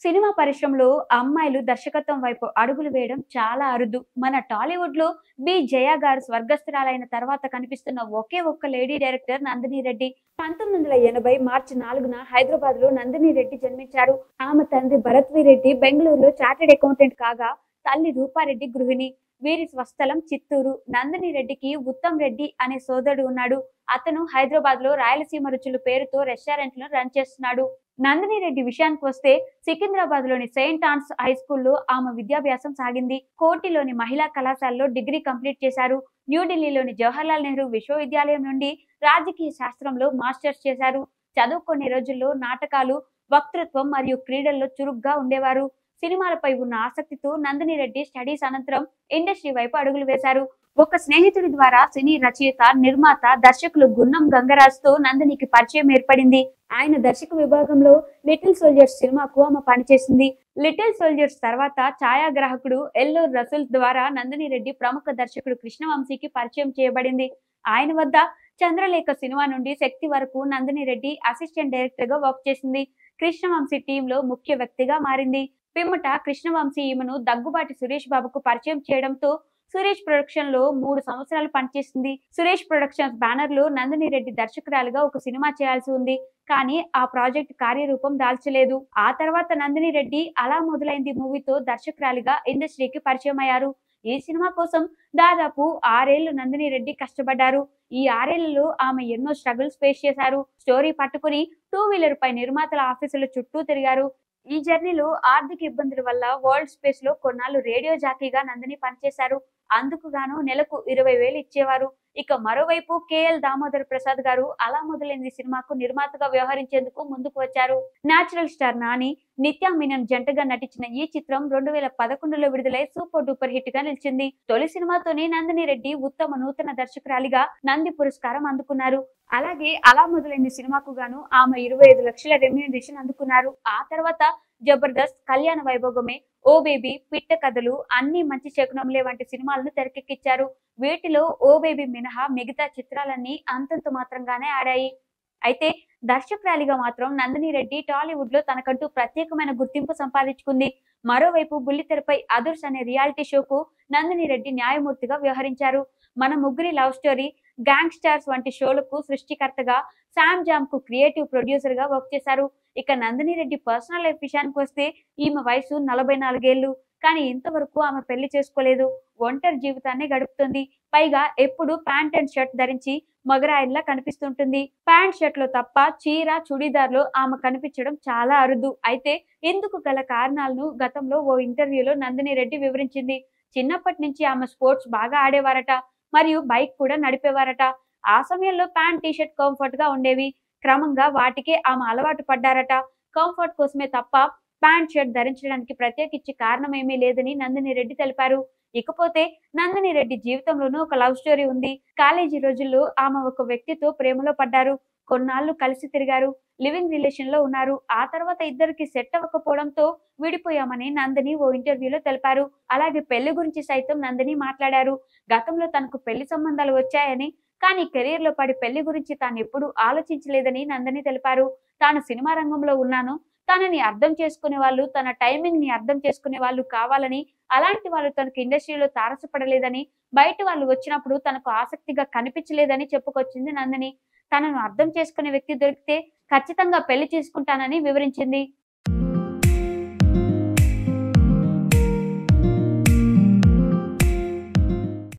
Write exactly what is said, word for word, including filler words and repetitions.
Cinema పరిశ్రమలో అమ్మాయిలు దర్శకత్వం వైపు అడుగులు వేయడం చాలా అరుదు. మన టాలీవుడ్ లో బి జయ గారు స్వర్గస్థురాలైన తర్వాత కనిపిస్తున్న ఒకే ఒక్క లేడీ డైరెక్టర్ నందిని రెడ్డి. పంతొమ్మిది వందల ఎనభై మార్చి నాలుగున హైదరాబాద్ లో నందిని రెడ్డి జన్మించారు. ఆమె తండ్రి భరత్వి రెడ్డి బెంగళూరులో చార్టెడ్ అకౌంటెంట్ కాగా, తల్లి రూపారెడ్డి గృహిణి. వీరి స్వస్థలం చిత్తూరు. నందిని రెడ్డికి ఉత్తమ్ రెడ్డి అనే సోదరుడు ఉన్నాడు. అతను హైదరాబాద్ లో రాయలసీమ రుచులు పేరుతో రెస్టారెంట్లను రన్ చేస్తున్నాడు. నందిని రెడ్డి విషయానికి వస్తే సికింద్రాబాద్ లోని సెయింట్ ఆన్స్ హై స్కూల్లో ఆమె విద్యాభ్యాసం సాగింది. కోటిలోని మహిళా కళాశాలలో డిగ్రీ కంప్లీట్ చేశారు. న్యూఢిల్లీలోని జవహర్లాల్ నెహ్రూ విశ్వవిద్యాలయం నుండి రాజకీయ శాస్త్రంలో మాస్టర్స్ చేశారు. చదువుకునే రోజుల్లో నాటకాలు, వక్తృత్వం మరియు క్రీడల్లో చురుగ్గా ఉండేవారు. సినిమాలపై ఉన్న ఆసక్తితో నందిని రెడ్డి స్టడీస్ అనంతరం ఇండస్ట్రీ వైపు అడుగులు వేశారు. ఒక స్నేహితుడి ద్వారా సినీ రచయిత, నిర్మాత, దర్శకులు గున్నం గంగరాజుతో నందినికి పరిచయం ఏర్పడింది. ఆయన దర్శక విభాగంలో లిటిల్ సోల్జర్స్ సినిమాకు ఆమె పనిచేసింది. లిటిల్ సోల్జర్స్ తర్వాత ఛాయాగ్రాహకుడు ఎల్లూరు రసూల్ ద్వారా నందిని రెడ్డి ప్రముఖ దర్శకుడు కృష్ణవంశీకి పరిచయం చేయబడింది. ఆయన వద్ద చంద్రలేఖ సినిమా నుండి శక్తి వరకు నందిని రెడ్డి అసిస్టెంట్ డైరెక్టర్ గా వర్క్ చేసింది. కృష్ణవంశీ టీంలో ముఖ్య వ్యక్తిగా మారింది. పిమ్మట కృష్ణవంశీ ఈమెను దగ్గుబాటి సురేష్ బాబుకు పరిచయం చేయడంతో సురేష్ ప్రొడక్షన్ లో మూడు సంవత్సరాలు పనిచేసింది. సురేష్ ప్రొడక్షన్స్ బ్యానర్ లో నందిని రెడ్డి దర్శకురాలుగా ఒక సినిమా చేయాల్సి ఉంది. కానీ ఆ ప్రాజెక్ట్ కార్యరూపం దాల్చలేదు. ఆ తర్వాత నందిని రెడ్డి అలా మొదలైంది మూవీతో దర్శకురాలిగా ఇండస్ట్రీకి పరిచయం అయ్యారు. ఈ సినిమా కోసం దాదాపు ఆరేళ్లు నందిని రెడ్డి కష్టపడ్డారు. ఈ ఆరేళ్లలో ఆమె ఎన్నో స్ట్రగుల్స్ ఫేస్ చేశారు. స్టోరీ పట్టుకుని టూ వీలర్ పై నిర్మాతల ఆఫీసుల చుట్టూ తిరిగారు. ఈ జర్నీలో ఆర్థిక ఇబ్బందుల వల్ల వరల్డ్ స్పేస్ లో కొన్నాళ్ళు రేడియో జాకీగా నందిని పనిచేశారు. అందుకు గాను నెలకు ఇరవై వేలు ఇచ్చేవారు. ఇక మరోవైపు కేఎల్ దామోదర్ ప్రసాద్ గారు అలా మొదలైంది సినిమాకు నిర్మాతగా వ్యవహరించేందుకు ముందుకు వచ్చారు. నేచురల్ స్టార్ నాని, నిత్యా మీనన్ జంటగా నటించిన ఈ చిత్రం రెండు వేల పదకొండులో విడుదలై సూపర్ డూపర్ హిట్ గా నిలిచింది. తొలి సినిమాతోనే నందిని రెడ్డి ఉత్తమ నూతన దర్శకురాలిగా నంది పురస్కారం అందుకున్నారు. అలాగే అలా మొదలైంది సినిమాకు గాను ఆమె ఇరవై ఐదు లక్షల రెమ్యూనరేషన్ అందుకున్నారు. ఆ తర్వాత జబర్దస్త్, కళ్యాణ వైభోగమే, ఓ బేబీ, పిట్ట కథలు, అన్ని మంచి శకునంలే వంటి సినిమాలను తెరకెక్కించారు. వీటిలో ఓ బేబీ మినహా మిగతా చిత్రాలన్నీ అంతంత మాత్రంగానే ఆడాయి. అయితే దర్శకురాలిగా మాత్రం నందిని రెడ్డి టాలీవుడ్ లో తనకంటూ ప్రత్యేకమైన గుర్తింపు సంపాదించుకుంది. మరోవైపు బుల్లితెరపై అదుర్స్ అనే రియాలిటీ షోకు నందిని రెడ్డి న్యాయమూర్తిగా వ్యవహరించారు. మన ముగ్గురి లవ్ స్టోరీ, గ్యాంగ్ స్టార్స్ వంటి షోలకు సృష్టికర్తగా, శామ్ జామ్ కు క్రియేటివ్ ప్రొడ్యూసర్ గా వర్క్ చేశారు. ఇక నందిని రెడ్డి పర్సనల్ లైఫ్ విషయానికి వస్తే ఈమె వయసు నలభై నాలుగేళ్లు. కానీ ఇంతవరకు ఆమె పెళ్లి చేసుకోలేదు. ఒంటరి జీవితాన్ని గడుపుతుంది. పైగా ఎప్పుడు ప్యాంట్ అండ్ షర్ట్ ధరించి మగరాయిల్లా కనిపిస్తుంటుంది. ప్యాంట్ షర్ట్ లో తప్ప చీర, చుడీదార్లో ఆమె కనిపించడం చాలా అరుదు. అయితే ఇందుకు గల కారణాలను గతంలో ఓ ఇంటర్వ్యూలో నందిని రెడ్డి వివరించింది. చిన్నప్పటి నుంచి ఆమె స్పోర్ట్స్ బాగా ఆడేవారట, మరియు బైక్ కూడా నడిపేవారట. ఆ సమయంలో ప్యాంట్, టీషర్ట్ కంఫర్ట్ గా ఉండేవి. క్రమంగా వాటికే ఆమె అలవాటు పడ్డారట. కంఫర్ట్ కోసమే తప్ప ప్యాంట్ షర్ట్ ధరించడానికి ప్రత్యేకించి కారణం ఏమీ లేదని నందిని రెడ్డి తెలిపారు. ఇకపోతే నందిని రెడ్డి జీవితంలోనూ ఒక లవ్ స్టోరీ ఉంది. కాలేజీ రోజుల్లో ఆమె ఒక వ్యక్తితో ప్రేమలో పడ్డారు. కొన్నాళ్లు కలిసి తిరిగారు. లివింగ్ రిలేషన్ లో ఉన్నారు. ఆ తర్వాత ఇద్దరికి సెట్ అవ్వకపోవడంతో విడిపోయామని నందిని ఓ ఇంటర్వ్యూలో తెలిపారు. అలాగే పెళ్లి గురించి సైతం నందిని మాట్లాడారు. గతంలో తనకు పెళ్లి సంబంధాలు వచ్చాయని, కానీ కెరీర్ లో పడి పెళ్లి గురించి తాను ఎప్పుడూ ఆలోచించలేదని నందిని తెలిపారు. తాను సినిమా రంగంలో ఉన్నాను, తనని అర్థం చేసుకునే వాళ్ళు, తన టైమింగ్ ని అర్థం చేసుకునే వాళ్ళు కావాలని, అలాంటి వాళ్ళు తనకు ఇండస్ట్రీలో తారసపడలేదని, బయట వాళ్ళు వచ్చినప్పుడు తనకు ఆసక్తిగా కనిపించలేదని చెప్పుకొచ్చింది నందిని. తనను అర్థం చేసుకునే వ్యక్తి దొరికితే ఖచ్చితంగా పెళ్లి చేసుకుంటానని వివరించింది.